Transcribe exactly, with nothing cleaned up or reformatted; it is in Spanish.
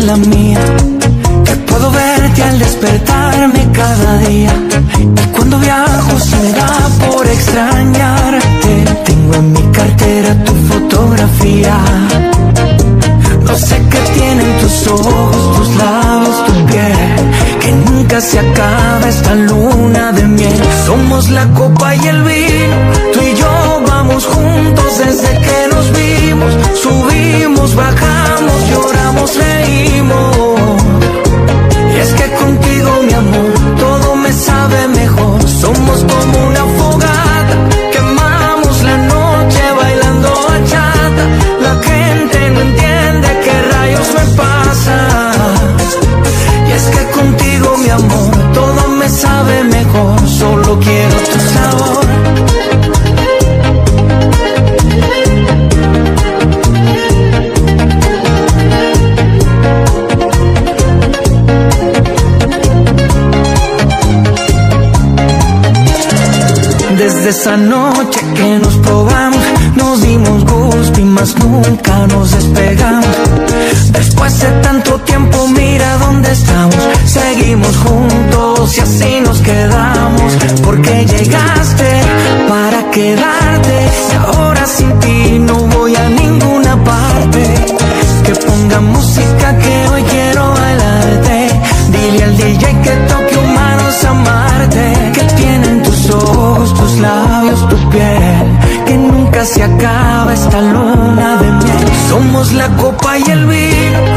la mía, que puedo verte al despertarme cada día. Y cuando viajo se me da por extrañarte. Tengo en mi cartera tu fotografía. No sé qué tienen tus ojos, tus labios, tu piel, que nunca se acaba esta luna de miel. Somos la copa y el vino, tú y yo vamos juntos desde que nos vimos. Subimos, bajamos, lloramos, reímos. Y es que contigo, mi amor, todo me sabe mejor. Somos como una fogata, quemamos la noche bailando bachata. La gente no entiende qué rayos me pasa. Y es que contigo, mi amor, todo me sabe mejor. Solo quiero tu sabor. Desde esa noche que nos probamos, nos dimos gusto y más nunca nos despegamos. Después de tanto tiempo, mira dónde estamos. Seguimos juntos y así nos quedamos. Porque llegaste para quedarte y ahora sin ti no voy a ninguna parte. Que ponga música que hoy quiero bailarte. Dile al D J que toque humanos amarte. Que tienen tus ojos, tus labios, tu piel, que nunca se acaba esta luna de miel. Somos la copa y el vino,